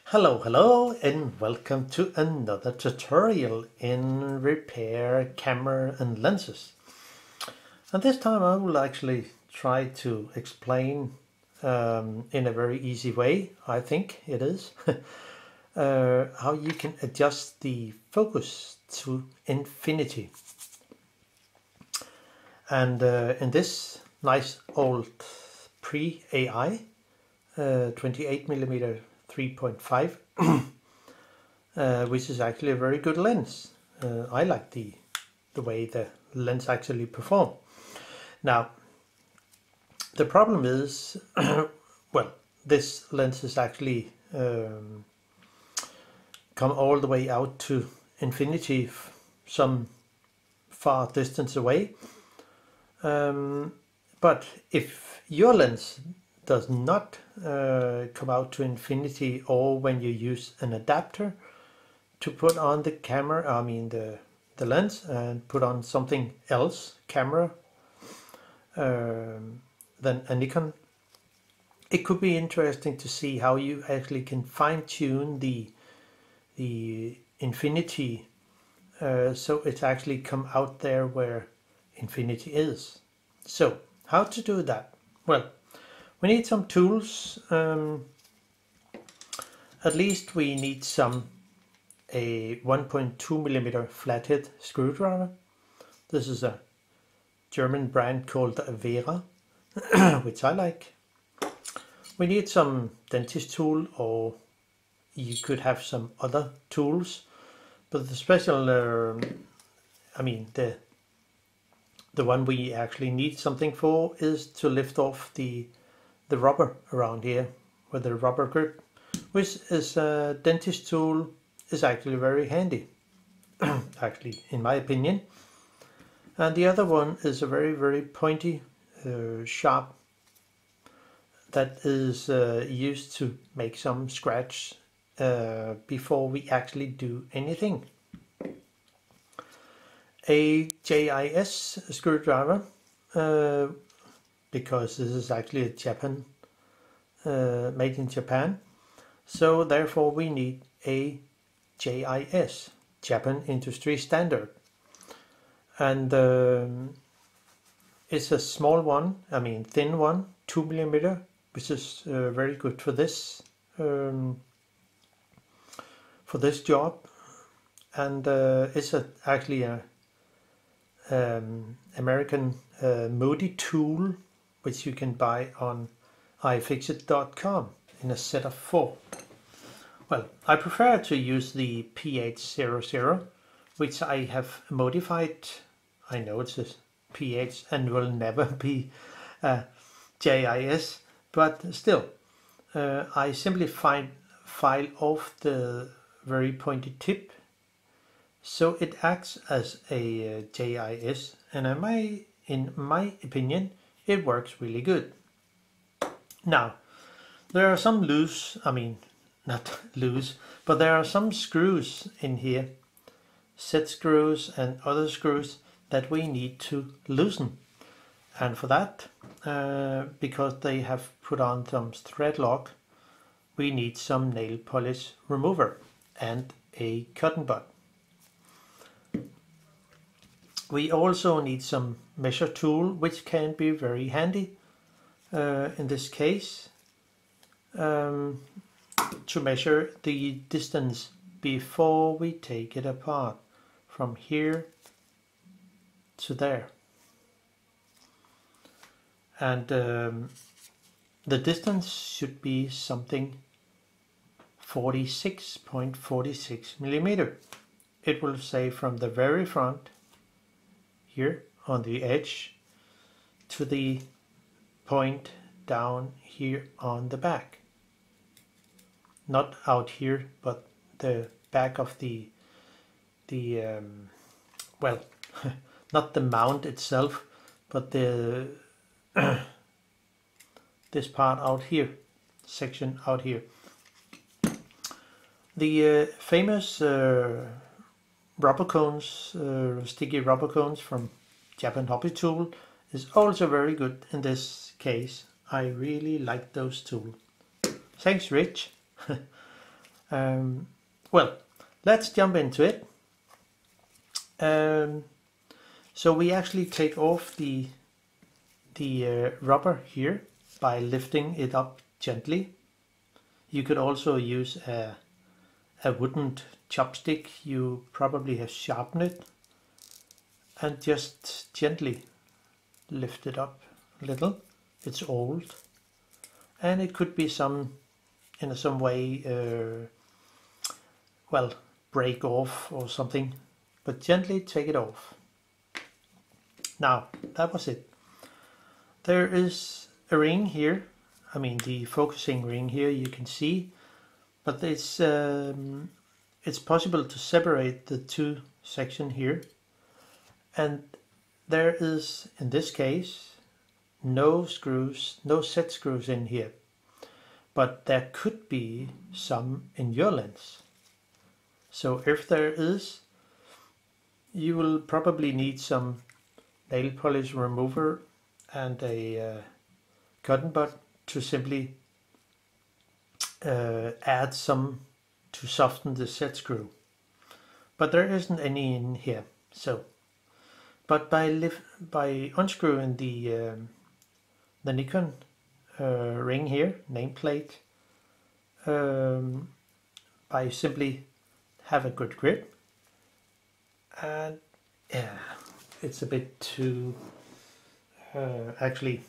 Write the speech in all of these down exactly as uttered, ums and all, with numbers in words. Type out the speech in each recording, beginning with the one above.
Hello, hello, and welcome to another tutorial in repair camera and lenses. And this time I will actually try to explain um, in a very easy way, I think it is, uh, how you can adjust the focus to infinity. And uh, in this nice old Pre-Ai uh, twenty-eight millimeter three point five, uh, which is actually a very good lens. Uh, I like the the way the lens actually perform. Now, the problem is, well, this lens is actually um, come all the way out to infinity, some far distance away. Um, but if your lens does not uh, come out to infinity, or when you use an adapter to put on the camera, I mean the, the lens, and put on something else, camera, um, than a Nikon, it could be interesting to see how you actually can fine-tune the, the infinity uh, so it actually come out there where infinity is. So how to do that? Well, we need some tools. Um, at least we need some a one point two millimeter flathead screwdriver. This is a German brand called Avera, which I like. We need some dentist tool, or you could have some other tools, but the special, uh, I mean the the one we actually need something for is to lift off the the rubber around here with the rubber grip, which is a dentist tool, is actually very handy, actually, in my opinion. And the other one is a very, very pointy, uh, sharp, that is uh, used to make some scratch uh, before we actually do anything. A J I S screwdriver, uh, because this is actually a Japan, uh, made in Japan. So therefore we need a J I S, Japan Industry Standard. And um, it's a small one, I mean thin one, two millimeter, which is uh, very good for this, um, for this job. And uh, it's a, actually a um, American uh, Modi tool, which you can buy on i fix it dot com in a set of four. Well, I prefer to use the P H zero zero, which I have modified. I know it's a P H and will never be a J I S, but still, uh, I simply find, file off the very pointy tip, so it acts as a uh, J I S, and in my, in my opinion, it works really good. Now, there are some loose, I mean, not loose, but there are some screws in here, set screws and other screws, that we need to loosen. And for that, uh, because they have put on some thread lock, we need some nail polish remover and a cotton bud. We also need some measure tool, which can be very handy uh, in this case, um, to measure the distance before we take it apart from here to there. And um, the distance should be something forty-six point four six millimeter. It will say from the very front here on the edge to the point down here on the back. Not out here, but the back of the the um, well, not the mount itself, but the this part out here, section out here. The uh, famous uh, rubber cones, uh, sticky rubber cones from Japan Hobby Tool is also very good in this case. I really like those tools. Thanks, Rich. Um, well, let's jump into it. Um, so we actually take off the the uh, rubber here by lifting it up gently. You could also use a, a wooden chopstick. You probably have sharpened it, and just gently lift it up a little. It's old, and it could be some in some way uh, well, break off or something, but gently take it off. Now, that was it. There is a ring here, I mean the focusing ring here, you can see, but it's um, it's possible to separate the two sections here, and there is, in this case, no screws, no set screws in here, but there could be some in your lens. So if there is, you will probably need some nail polish remover and a uh, cotton bud to simply uh, add some to soften the set screw. But there isn't any in here. So, but by lift, by unscrewing the um, the Nikon uh, ring here, nameplate, um, by simply have a good grip, and yeah, it's a bit too uh, actually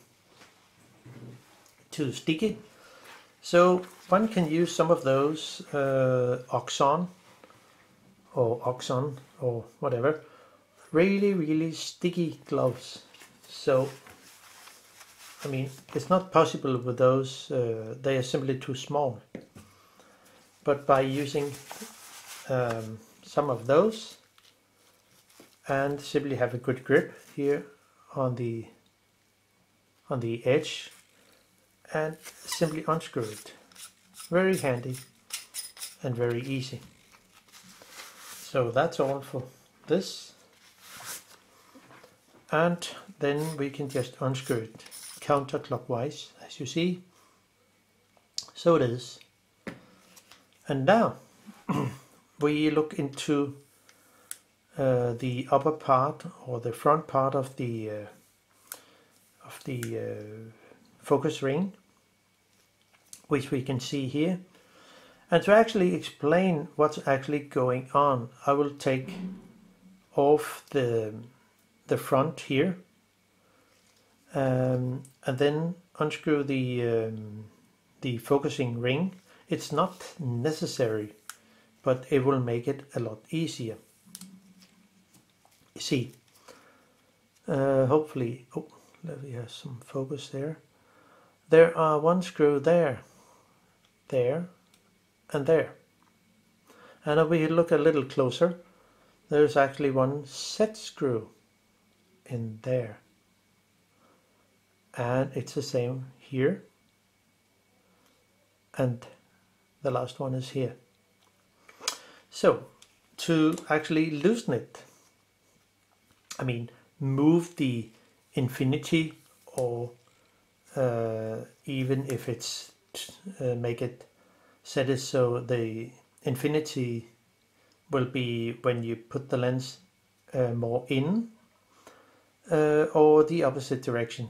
too sticky, so one can use some of those uh, Oxon or Oxon or whatever, really really sticky gloves. So I mean, it's not possible with those, uh, they are simply too small, but by using Um, some of those and simply have a good grip here on the on the edge and simply unscrew it. Very handy and very easy. So that's all for this, and then we can just unscrew it counterclockwise, as you see. So it is. And now we look into uh, the upper part or the front part of the uh, of the uh, focus ring, which we can see here. And to actually explain what's actually going on, I will take off the the front here, um, and then unscrew the um, the focusing ring. It's not necessary, but it will make it a lot easier. You see, uh, hopefully, oh, let me have some focus there. There are one screw there, there, and there. And if we look a little closer, there's actually one set screw in there. And it's the same here. And the last one is here. So, to actually loosen it, I mean, move the infinity, or uh, even if it's uh, make it, set it so the infinity will be when you put the lens uh, more in, uh, or the opposite direction.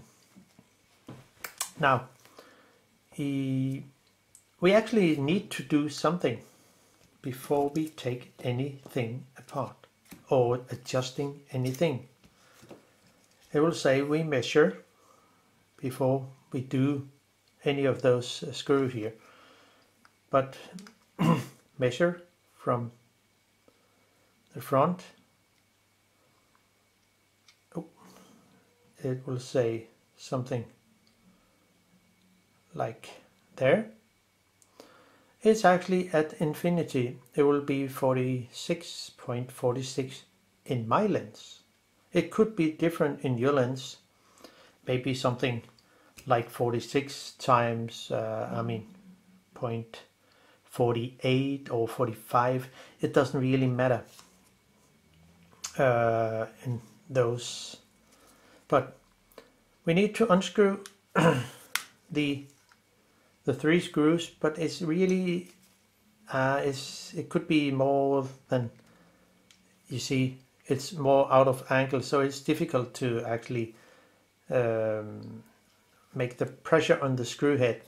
Now, he, we actually need to do something before we take anything apart or adjusting anything. It will say we measure before we do any of those uh, screws here, but measure from the front. Oh, it will say something like there. It's actually at infinity. It will be forty-six point four six in my lens. It could be different in your lens. Maybe something like forty-six times, uh, I mean, point four eight or forty-five. It doesn't really matter uh, in those. But we need to unscrew the the three screws, but it's really, uh, it's, it could be more than, you see, it's more out of angle, so it's difficult to actually um, make the pressure on the screw head,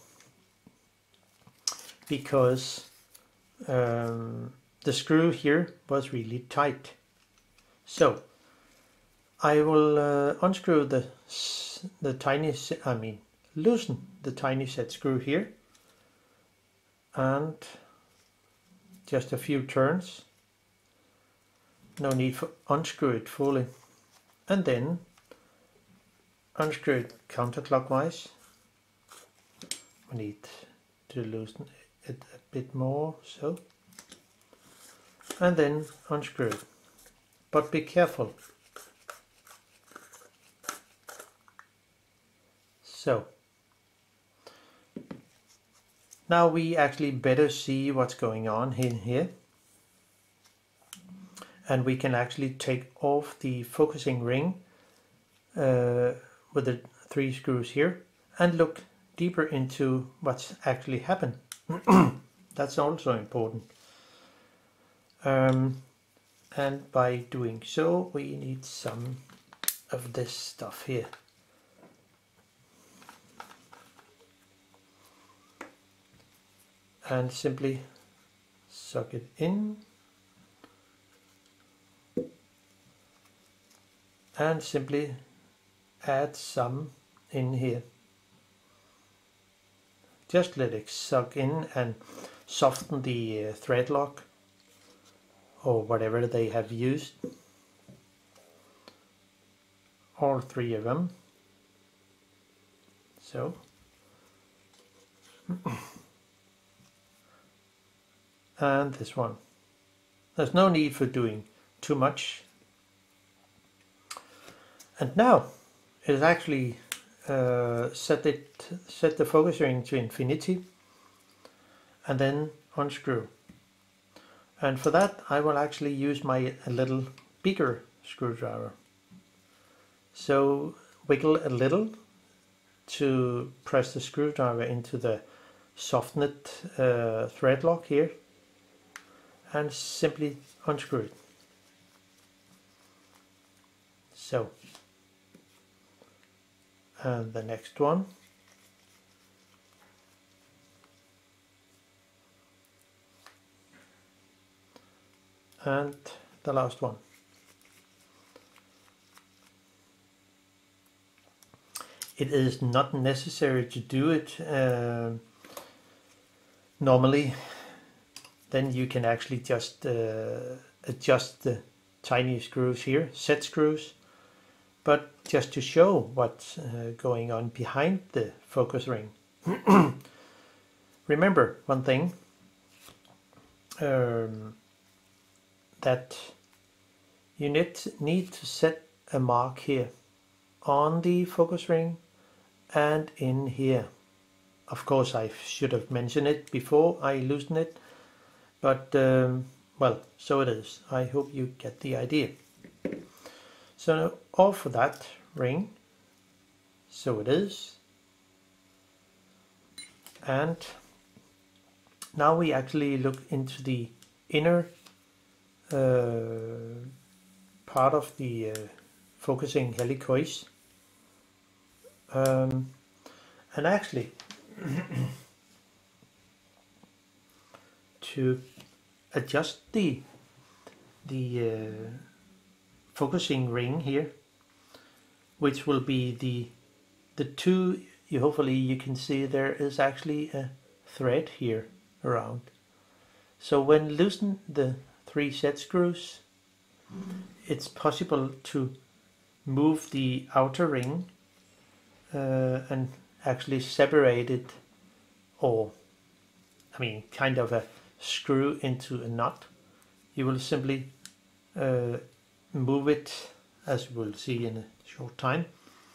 because um, the screw here was really tight. So I will uh, unscrew the the tiny, I mean loosen the tiny set screw here, and just a few turns. No need for unscrew it fully, and then unscrew it counterclockwise. We need to loosen it a bit more, so, and then unscrew it, but be careful. So now we actually better see what's going on in here, and we can actually take off the focusing ring uh, with the three screws here and look deeper into what's actually happened. That's also important. Um, and by doing so, we need some of this stuff here. And simply suck it in and simply add some in here. Just let it suck in and soften the uh, thread lock or whatever they have used. All three of them. So. And this one. There's no need for doing too much. And now it actually uh, set it set the focus ring to infinity, and then unscrew. And for that I will actually use my a little bigger screwdriver. So wiggle a little to press the screwdriver into the softened uh, thread lock here, and simply unscrew it. So, and the next one. And the last one. It is not necessary to do it uh, normally. Then you can actually just uh, adjust the tiny screws here, set screws, but just to show what's uh, going on behind the focus ring. Remember one thing, um, that you need, need to set a mark here on the focus ring and in here. Of course I should have mentioned it before I loosened it, but um, well, so it is. I hope you get the idea. So now all for that ring, so it is. And now we actually look into the inner uh, part of the uh, focusing helicois. Um, and actually to adjust the the uh, focusing ring here, which will be the the two, you hopefully you can see there is actually a thread here around. So when loosen the three set screws, it's possible to move the outer ring uh, and actually separate it, or I mean kind of a screw into a knot. You will simply uh, move it, as we'll see in a short time.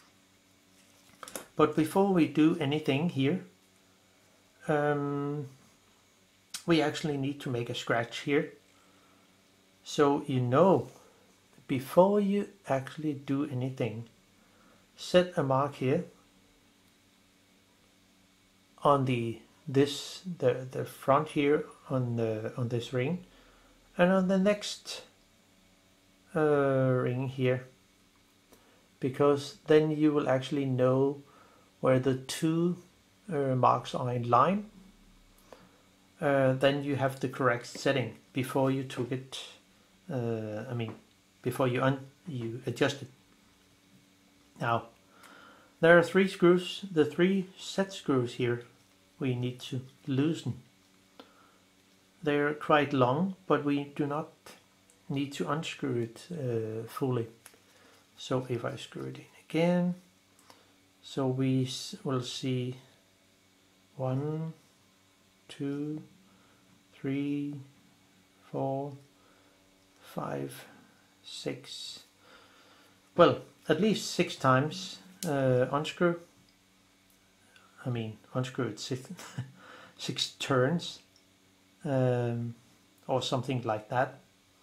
But before we do anything here, um, we actually need to make a scratch here. So you know, before you actually do anything, set a mark here on the this the the front here on the on this ring, and on the next uh, ring here, because then you will actually know where the two uh, marks are in line. Uh, then you have the correct setting before you took it. Uh, I mean, before you un you adjust it. Now, there are three screws. The three set screws here we need to loosen. They're quite long, but we do not need to unscrew it uh, fully. So if I screw it in again, so we will see one, two, three, four, five, six, well, at least six times uh, unscrew. I mean, unscrew it six, six turns, um, or something like that.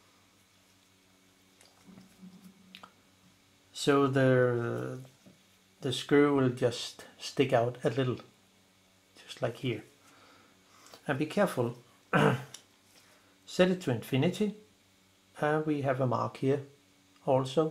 So the the screw will just stick out a little, just like here. And be careful. Set it to infinity, and we have a mark here also.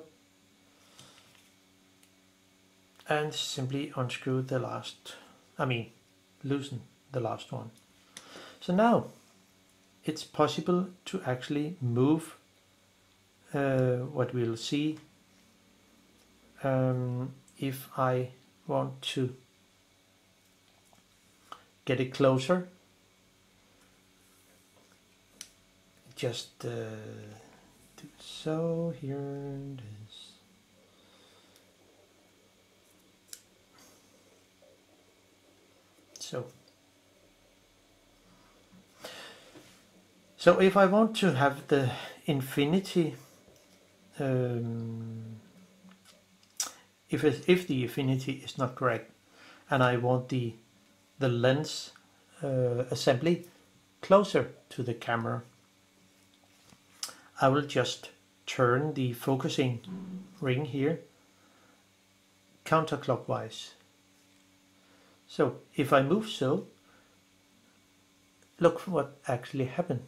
And simply unscrew the last, I mean, loosen the last one. So now it's possible to actually move uh, what we'll see um, if I want to get it closer. Just uh, do so. Here it is. So, so if I want to have the infinity, um, if it, if the infinity is not correct, and I want the the lens uh, assembly closer to the camera, I will just turn the focusing ring here counterclockwise. So if I move so, look what actually happened.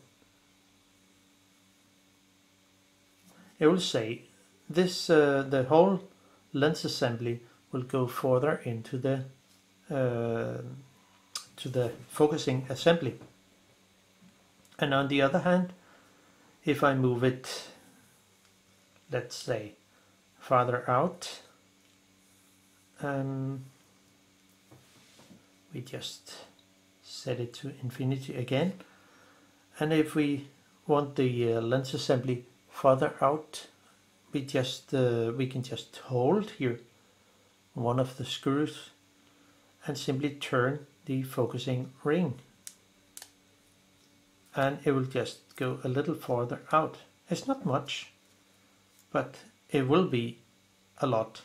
It will say this uh, the whole lens assembly will go further into the uh, to the focusing assembly. And on the other hand, if I move it, let's say, farther out, um, we just set it to infinity again. And if we want the uh, lens assembly further out, we just uh, we can just hold here one of the screws and simply turn the focusing ring, and it will just go a little farther out. It's not much, but it will be a lot.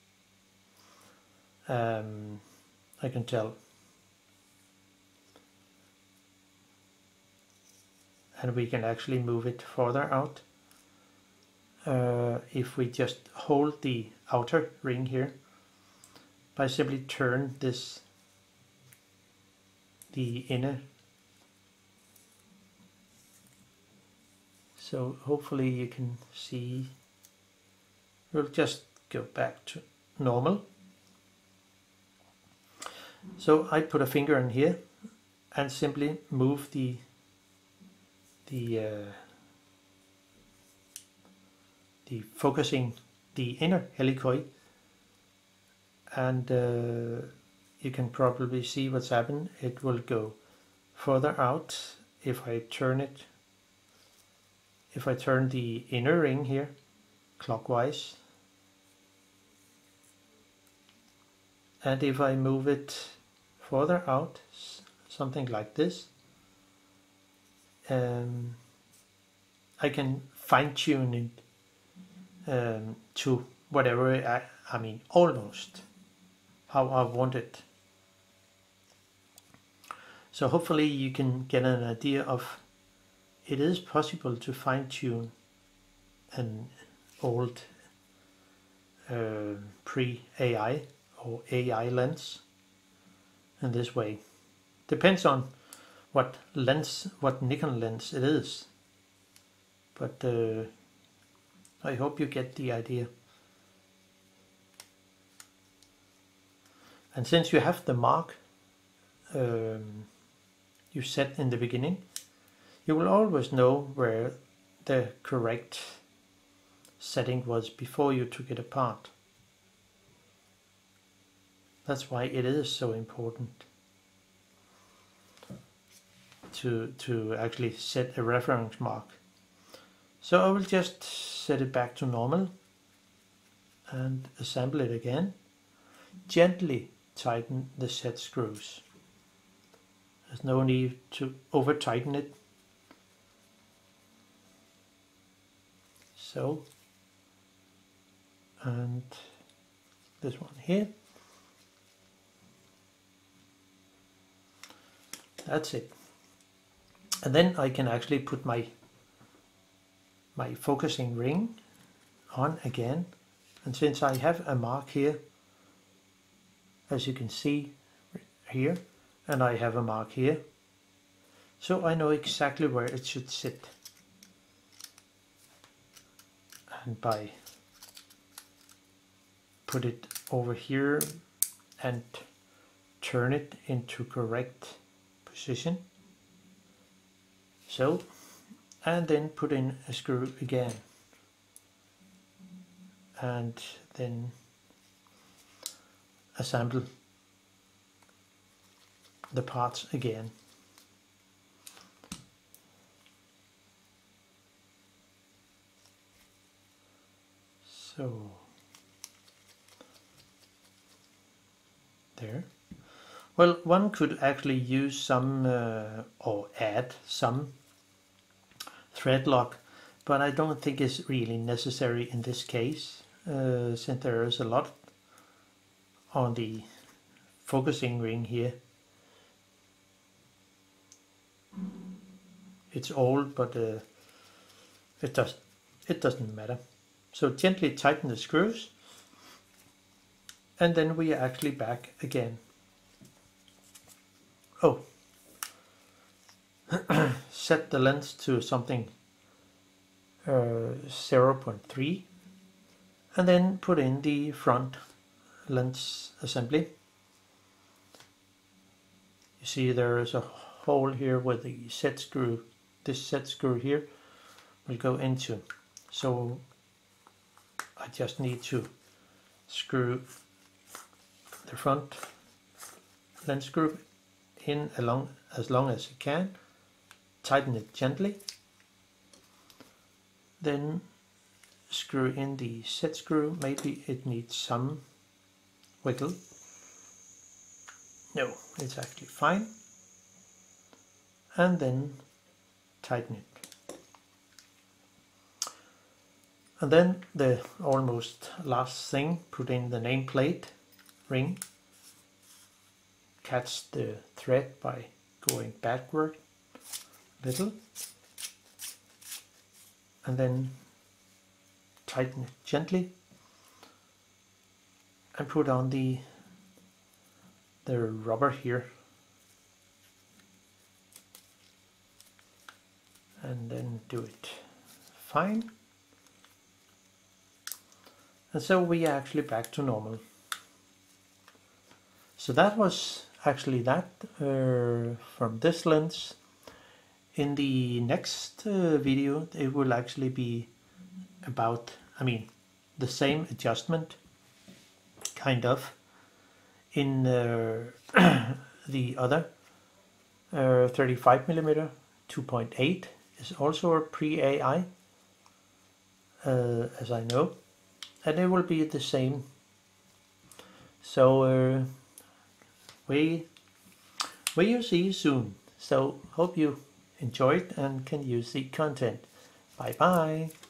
Um, I can tell. And we can actually move it farther out uh, if we just hold the outer ring here by simply turn this the inner. So hopefully you can see. We'll just go back to normal. So I put a finger in here and simply move the the uh, the focusing the inner helicoid, and uh, you can probably see what's happened. It will go further out if I turn it. If I turn the inner ring here clockwise, and if I move it further out, something like this, um, I can fine-tune it um, to whatever I, I mean, almost how I want it. So hopefully you can get an idea of it is possible to fine-tune an old uh, pre-A I or A I lens in this way. depends on what lens, what Nikon lens it is. But uh, I hope you get the idea. And since you have the mark um, you set in the beginning, you will always know where the correct setting was before you took it apart. That's why it is so important to, to actually set a reference mark. So I will just set it back to normal and assemble it again. Gently tighten the set screws. There's no need to over tighten it. So, and this one here. That's it. And then I can actually put my my focusing ring on again. And since I have a mark here, as you can see here, and I have a mark here, so I know exactly where it should sit. And by put it over here and turn it into correct position. So, and then put in a screw again. And then assemble the parts again. So, there. Well, one could actually use some uh, or add some thread lock, but I don't think it's really necessary in this case, uh, since there is a lot on the focusing ring here. It's old, but uh, it does it doesn't matter. So gently tighten the screws, and then we are actually back again. Oh, set the lens to something uh, zero point three, and then put in the front lens assembly. You see there is a hole here where the set screw, this set screw here, will go into. So I just need to screw the front lens screw in along as long as you can, tighten it gently, then screw in the set screw. Maybe it needs some wiggle. No, it's actually fine. And then tighten it. And then the almost last thing, put in the nameplate ring. Catch the thread by going backward a little. And then tighten it gently. And put on the the rubber here. And then do it fine. And so we are actually back to normal. So that was actually that uh, from this lens. In the next uh, video it will actually be about, I mean, the same adjustment, kind of, in uh, the other uh, thirty-five millimeter two point eight is also a pre-A I, uh, as I know, and it will be the same. So uh, we will see you soon. So hope you enjoyed and can use the content. Bye bye.